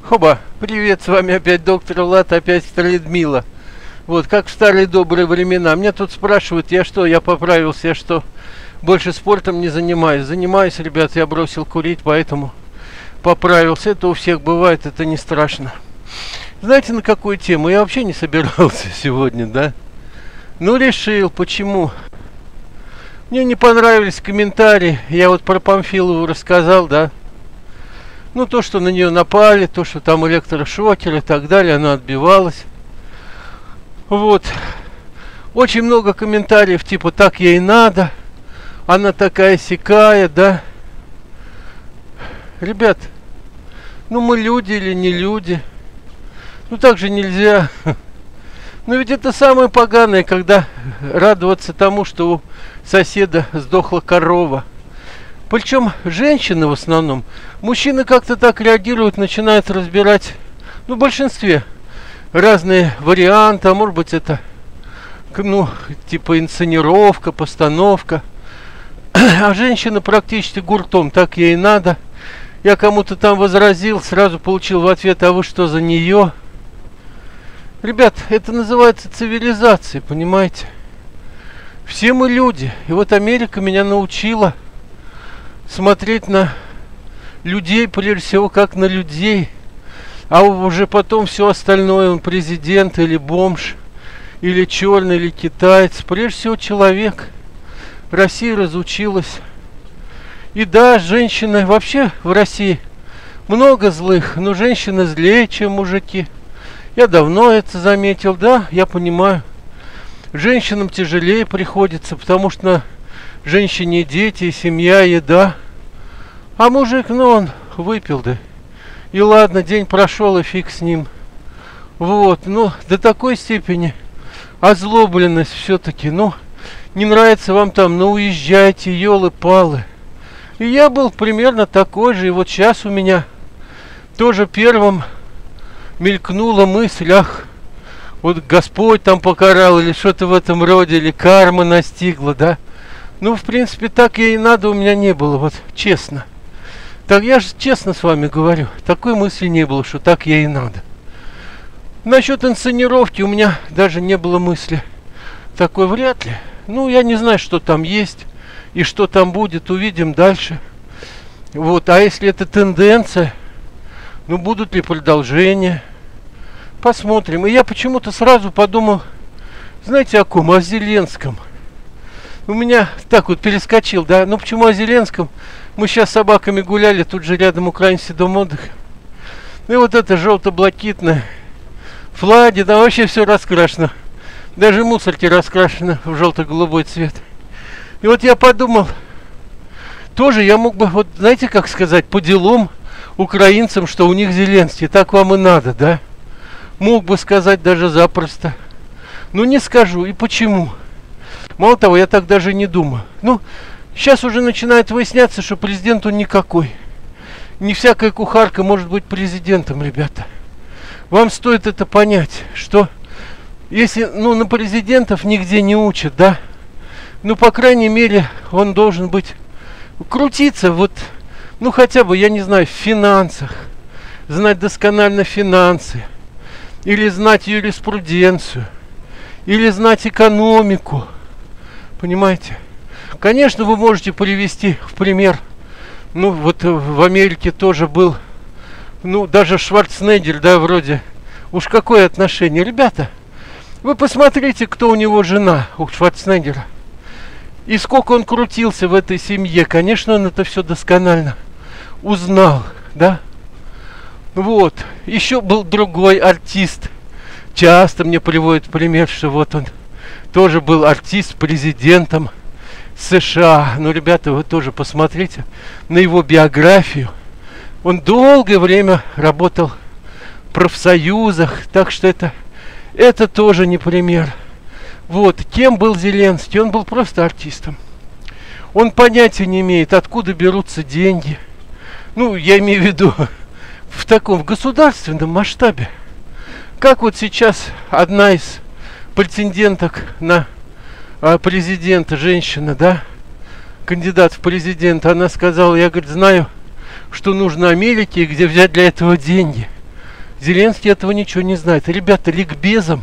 Хоба, привет, с вами опять доктор Влад, опять Людмила. Вот, как в старые добрые времена. Меня тут спрашивают, я поправился, я что, больше спортом не занимаюсь? Занимаюсь, ребят, я бросил курить, поэтому поправился. Это у всех бывает, это не страшно. Знаете, на какую тему? Я вообще не собирался сегодня, да? Ну, решил, почему? Мне не понравились комментарии. Я вот про Памфилову рассказал, да? Ну, то, что на нее напали, то, что там электрошокер и так далее, она отбивалась. Вот. Очень много комментариев, типа, так ей надо. Она такая сякая, да? Ребят, ну мы люди или не люди? Ну, так же нельзя. Но ведь это самое поганое, когда радоваться тому, что у соседа сдохла корова. Причем женщины в основном. Мужчины как-то так реагируют, начинают разбирать, ну, в большинстве, разные варианты. А может быть, это, ну, типа инсценировка, постановка. А женщина практически гуртом, так ей надо. Я кому-то там возразил, сразу получил в ответ, а вы что, за нее? Ребят, это называется цивилизацией, понимаете? Все мы люди. И вот Америка меня научила смотреть на людей, прежде всего, как на людей. А уже потом все остальное, он президент или бомж, или черный, или китаец. Прежде всего, человек. Россия разучилась. И да, женщины вообще в России много злых, но женщины злее, чем мужики. Я давно это заметил, да, я понимаю. Женщинам тяжелее приходится, потому что на женщине дети, семья, еда. А мужик, ну, он выпил, да. И ладно, день прошел, и фиг с ним. Вот, ну, до такой степени озлобленность все-таки, ну, не нравится вам там, ну, уезжайте, елы-палы. И я был примерно такой же, и вот сейчас у меня тоже первым мелькнула мысль, ах, вот Господь там покарал, или что-то в этом роде, или карма настигла, да. Ну, в принципе, так ей и надо у меня не было, вот, честно. Так я же честно с вами говорю, такой мысли не было, что так ей и надо. Насчет инсценировки у меня даже не было мысли. Такой вряд ли. Ну, я не знаю, что там есть и что там будет, увидим дальше. Вот, а если это тенденция, ну, будут ли продолжения? Посмотрим. И я почему-то сразу подумал, знаете, о ком? О Зеленском. У меня так вот перескочил, да? Ну, почему о Зеленском? Мы сейчас с собаками гуляли, тут же рядом украинский дом отдыха. Ну, и вот это желто-блакитное флаги, да, вообще все раскрашено. Даже мусорки раскрашены в желто-голубой цвет. И вот я подумал, тоже я мог бы, вот знаете, как сказать, по делам украинцам, что у них Зеленский, так вам и надо, да? Мог бы сказать даже запросто. Но не скажу. И почему? Мало того, я так даже не думаю. Ну, сейчас уже начинает выясняться, что президент он никакой. Не всякая кухарка может быть президентом, ребята. Вам стоит это понять, что если, ну, на президентов нигде не учат, да? Ну, по крайней мере, он должен быть, крутиться, вот, ну, хотя бы, я не знаю, в финансах, знать досконально финансы, или знать юриспруденцию, или знать экономику, понимаете? Конечно, вы можете привести в пример, ну, вот в Америке тоже был, ну, даже Шварценеггер, да, вроде, уж какое отношение, ребята, вы посмотрите, кто у него жена, у Шварценеггера. И сколько он крутился в этой семье. Конечно, он это все досконально узнал, да? Вот. Еще был другой артист. Часто мне приводят пример, что вот он тоже был артист, президентом США. Ну, ребята, вы тоже посмотрите на его биографию. Он долгое время работал в профсоюзах, так что это тоже не пример. Вот, кем был Зеленский? Он был просто артистом. Он понятия не имеет, откуда берутся деньги. Ну, я имею в виду в таком государственном масштабе. Как вот сейчас одна из претенденток на президента, женщина, да, кандидат в президент, она сказала, я, говорит, знаю, что нужно Америке, где взять для этого деньги. Зеленский этого ничего не знает. Ребята, ликбезом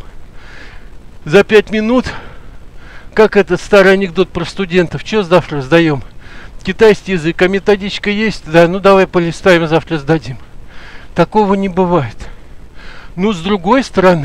за 5 минут, как этот старый анекдот про студентов, что завтра сдаем? Китайский язык, а методичка есть? Да, ну давай полистаем, завтра сдадим. Такого не бывает. Но с другой стороны,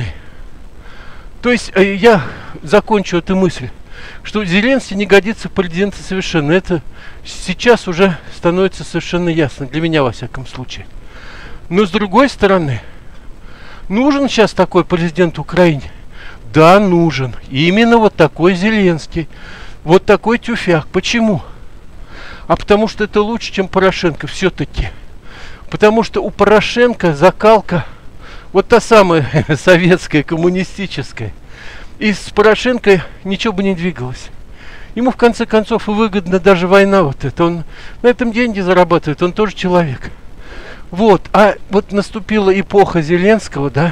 то есть я закончу эту мысль, что Зеленский не годится в президенты совершенно. Это сейчас уже становится совершенно ясно, для меня во всяком случае. Но с другой стороны, нужен сейчас такой президент Украине? Да, нужен. И именно вот такой Зеленский. Вот такой тюфяк. Почему? А потому что это лучше, чем Порошенко все-таки. Потому что у Порошенко закалка вот та самая советская, коммунистическая. И с Порошенко ничего бы не двигалось. Ему в конце концов и выгодна даже война вот эта. Он на этом деньги зарабатывает, он тоже человек. Вот, а вот наступила эпоха Зеленского, да,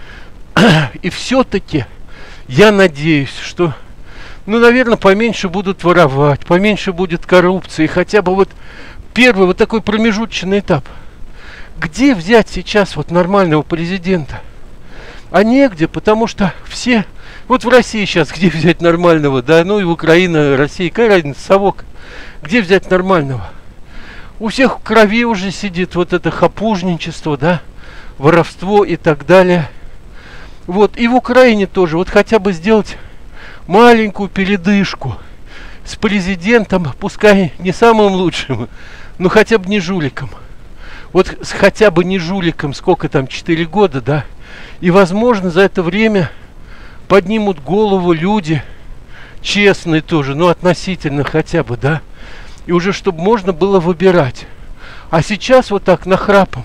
и все-таки я надеюсь, что, ну, наверное, поменьше будут воровать, поменьше будет коррупции, хотя бы вот первый вот такой промежуточный этап. Где взять сейчас вот нормального президента? А негде, потому что все, вот в России сейчас где взять нормального, да, ну и в Украине, Россия, какая разница, совок, где взять нормального? У всех в крови уже сидит вот это хапужничество, да, воровство и так далее. Вот, и в Украине тоже, вот хотя бы сделать маленькую передышку с президентом, пускай не самым лучшим, но хотя бы не жуликом. Вот хотя бы не жуликом, сколько там, 4 года, да, и, возможно, за это время поднимут голову люди, честные тоже, ну, относительно хотя бы, да, и уже чтобы можно было выбирать. А сейчас вот так нахрапом.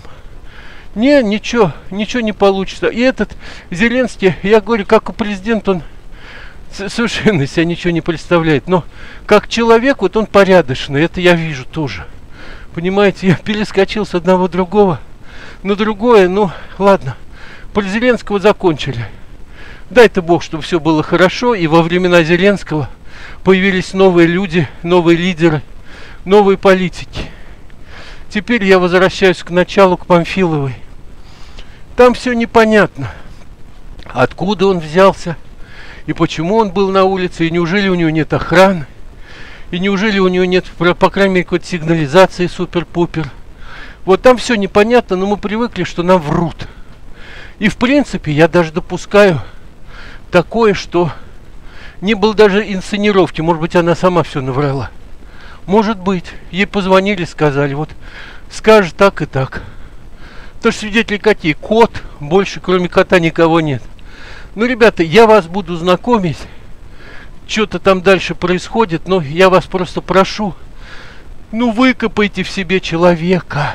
Ничего не получится. И этот Зеленский, я говорю, как у президента, он совершенно себя ничего не представляет. Но как человек, вот он порядочный, это я вижу тоже. Понимаете, я перескочил с одного другого на другое, ну ладно. Про Зеленского закончили. Дай-то Бог, чтобы все было хорошо, и во времена Зеленского появились новые люди, новые лидеры, новые политики. Теперь я возвращаюсь к началу, к Памфиловой. Там все непонятно. Откуда он взялся, и почему он был на улице, и неужели у него нет охраны, и неужели у него нет, по крайней мере, какой-то сигнализации супер-пупер. Вот там все непонятно, но мы привыкли, что нам врут. И в принципе я даже допускаю такое, что не было даже инсценировки. Может быть, она сама все наврала. Может быть, ей позвонили, сказали, вот скажешь так и так. То что свидетели какие? Кот, больше кроме кота никого нет. Ну, ребята, я вас буду знакомить. Что-то там дальше происходит, но я вас просто прошу. Ну, выкопайте в себе человека.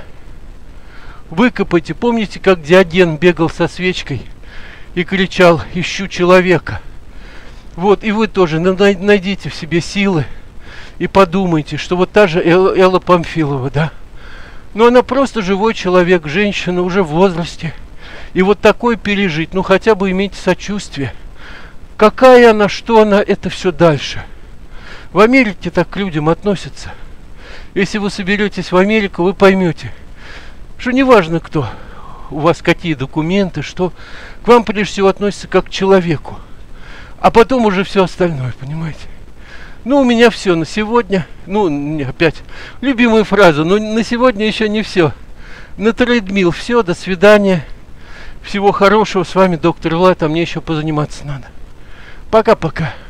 Выкопайте. Помните, как Диоген бегал со свечкой и кричал: ищу человека. Вот, и вы тоже найдите в себе силы и подумайте, что вот та же Элла Памфилова, да? Но она просто живой человек, женщина уже в возрасте. И вот такое пережить, ну хотя бы имейте сочувствие. Какая она, что она, это все дальше. В Америке так к людям относятся. Если вы соберетесь в Америку, вы поймете, что неважно кто, у вас какие документы, что к вам прежде всего относятся как к человеку. А потом уже все остальное, понимаете? Ну, у меня все на сегодня. Ну, опять любимая фраза, но на сегодня еще не все. На трейдмил все, до свидания. Всего хорошего. С вами доктор Влад, а мне еще позаниматься надо. Пока-пока.